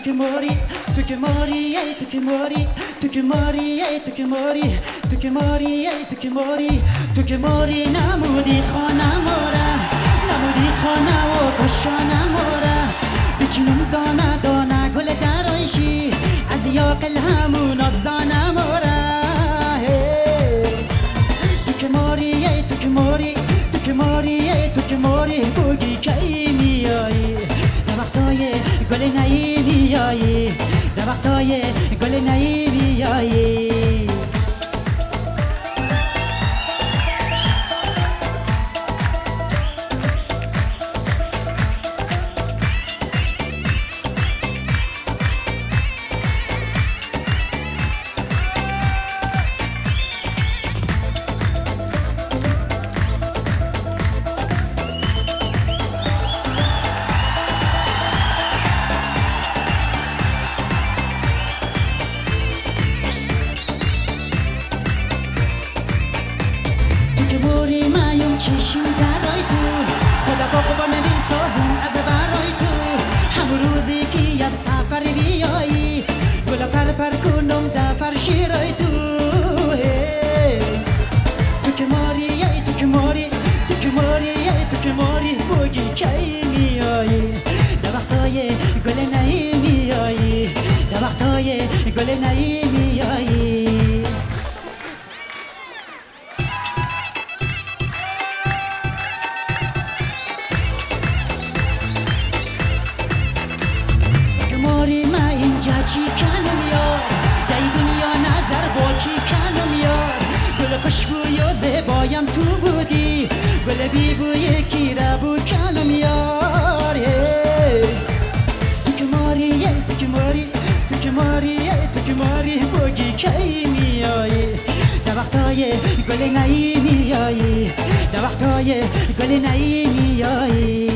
که ماری تو که ماری ای تو که ماری تو که ماری ای تو که ماری تو که ماری ای تو که ماری تو که ماری نمودی خانه مورا نمودی خانه و کشانه مورا بچینم دانه دانه گل درایشی از یاقل همون از دانه مورا تو که ماری ای تو که ماری تو که ماری ای تو که ماری بگی کی میایی در وقتای گل نایی میایی در وقتای گل نایی میایی چشم درای تو خدا باقو نمیسازم از برای تو همون روزی که از سفر بیایی گلا پر کنم در فرشیرای تو تو که ماری ای تو که ماری تو که ماری ای تو که ماری بگی کی میایی در وقتای گل نایی میایی در وقتای گل نایی میایی چی کنم یار در این دنیا نظر با کی کنم یار گل خوشبوی و زیبایم تو بودی گل بی بوی کی را بود کنم یار تو که ماری تو که ماری تو که ماری تو که ماری بگی کی میایی در وقتای گل نایی میایی در وقتای گل نایی میایی